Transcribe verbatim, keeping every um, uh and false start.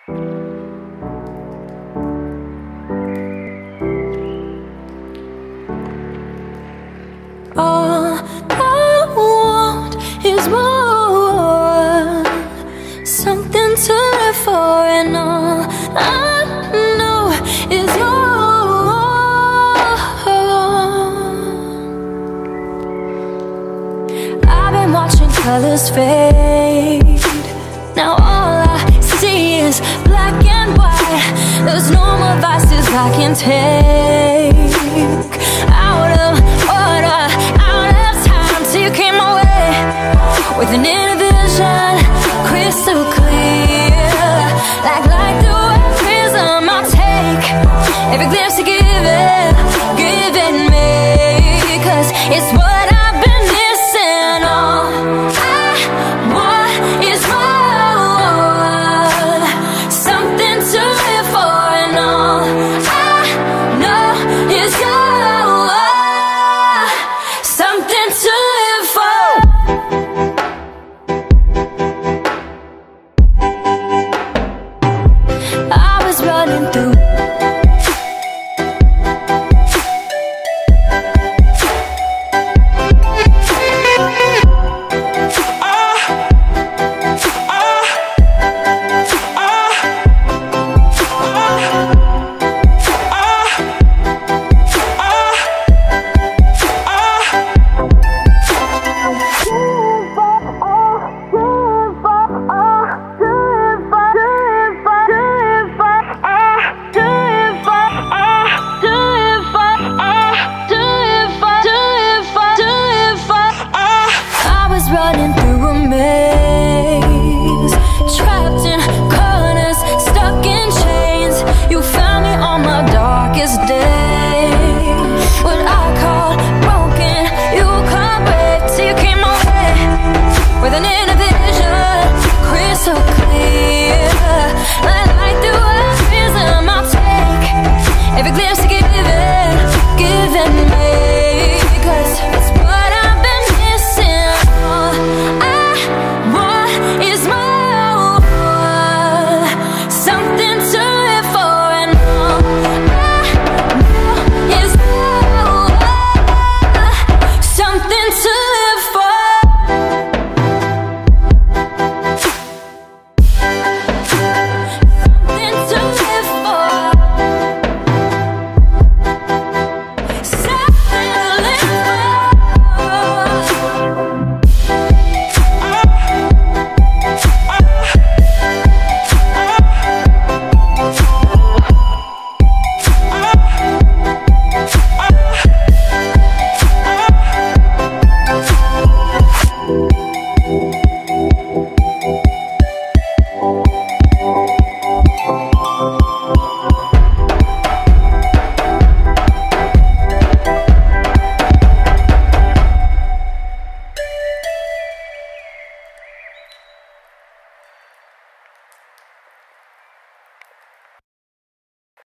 All I want is more, something to live for, and all I know is yours. I've been watching colors fade. Now all I see is black and white. There's no more vices I can take. Out of order, out of time, till you came my way with an inner vision, crystal clear.